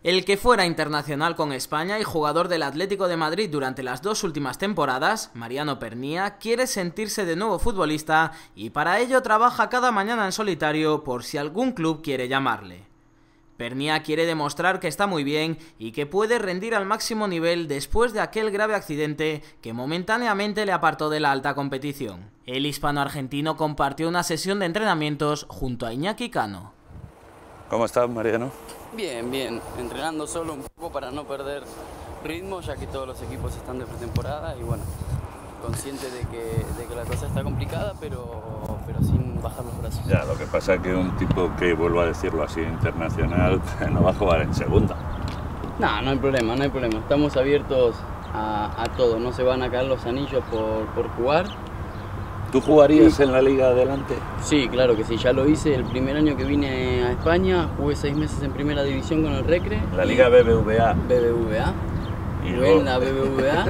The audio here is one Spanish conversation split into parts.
El que fuera internacional con España y jugador del Atlético de Madrid durante las 2 últimas temporadas, Mariano Pernía, quiere sentirse de nuevo futbolista y para ello trabaja cada mañana en solitario por si algún club quiere llamarle. Pernía quiere demostrar que está muy bien y que puede rendir al máximo nivel después de aquel grave accidente que momentáneamente le apartó de la alta competición. El hispano-argentino compartió una sesión de entrenamientos junto a Iñaki Cano. ¿Cómo estás, Mariano? Bien, bien. Entrenando solo un poco para no perder ritmo, ya que todos los equipos están de pretemporada y bueno, consciente de que la cosa está complicada, pero sin bajar los brazos. Ya, lo que pasa es que un tipo que, vuelvo a decirlo así, internacional, no va a jugar en segunda. No hay problema, no hay problema. Estamos abiertos a todo, no se van a caer los anillos por jugar. ¿Tú jugarías en la Liga Adelante? Sí, claro que sí, ya lo hice. El primer año que vine a España, jugué 6 meses en primera división con el Recre. La Liga BBVA. BBVA. Jugué en la BBVA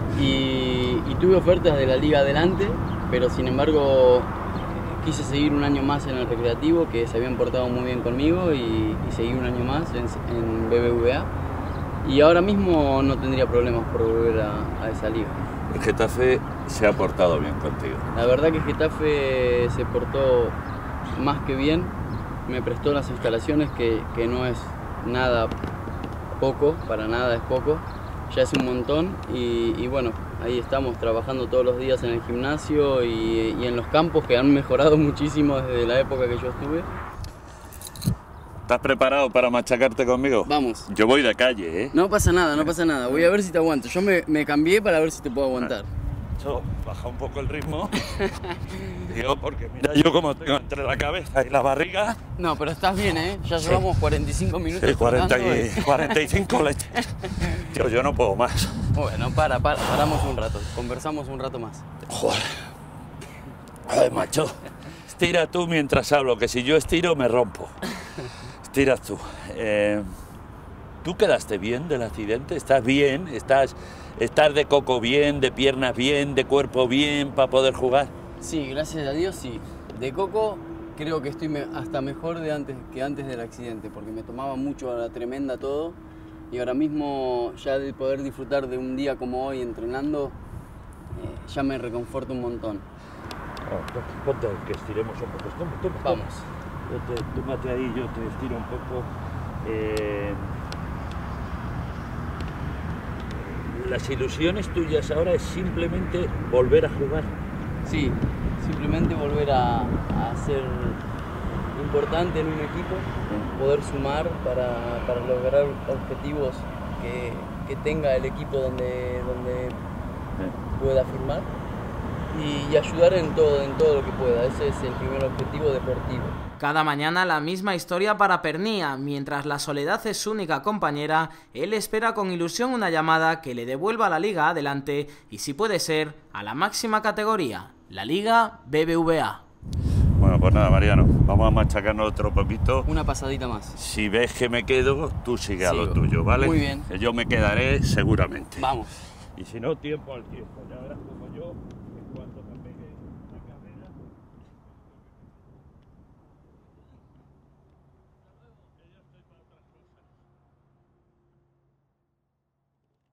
y tuve ofertas de la Liga Adelante, pero sin embargo quise seguir un año más en el Recreativo, que se habían portado muy bien conmigo, y seguí un año más en BBVA. Y ahora mismo no tendría problemas por volver a esa liga. El Getafe se ha portado bien contigo. La verdad que Getafe se portó más que bien, me prestó las instalaciones que no es nada poco, para nada es poco, ya es un montón y bueno, ahí estamos trabajando todos los días en el gimnasio y en los campos que han mejorado muchísimo desde la época que yo estuve. ¿Estás preparado para machacarte conmigo? Vamos. Yo voy de calle, ¿eh? No pasa nada, no pasa nada. Voy a ver si te aguanto. Yo me cambié para ver si te puedo aguantar. Yo baja un poco el ritmo. Digo, porque mira yo como tengo entre la cabeza y la barriga. No, pero estás bien, ¿eh? Ya llevamos 45 minutos. Sí, 45 leches. Yo no puedo más. Bueno, paramos un rato. Conversamos un rato más. Joder. Ay, macho. Estira tú mientras hablo, que si yo estiro me rompo. Estiras tú. ¿Tú quedaste bien del accidente? ¿Estás bien? ¿Estás de coco bien, de piernas bien, de cuerpo bien para poder jugar? Sí, gracias a Dios sí. De coco creo que estoy hasta mejor que antes del accidente, porque me tomaba mucho a la tremenda todo y ahora mismo ya de poder disfrutar de un día como hoy entrenando ya me reconforta un montón. Ponte que estiremos un poco. Toma. Vamos. Tómate ahí, yo te estiro un poco. Las ilusiones tuyas ahora es simplemente volver a jugar. Sí, simplemente volver a ser importante en un equipo, poder sumar para lograr objetivos que tenga el equipo donde pueda firmar y ayudar en todo lo que pueda. Ese es el primer objetivo deportivo. Cada mañana la misma historia para Pernía. Mientras la soledad es su única compañera, él espera con ilusión una llamada que le devuelva a la Liga Adelante y, si puede ser, a la máxima categoría, la Liga BBVA. Bueno, pues nada, Mariano, vamos a machacarnos otro poquito. Una pasadita más. Si ves que me quedo, tú sigue a lo tuyo, ¿vale? Muy bien. Que yo me quedaré seguramente. Vamos. Y si no, tiempo al tiempo, ya verás.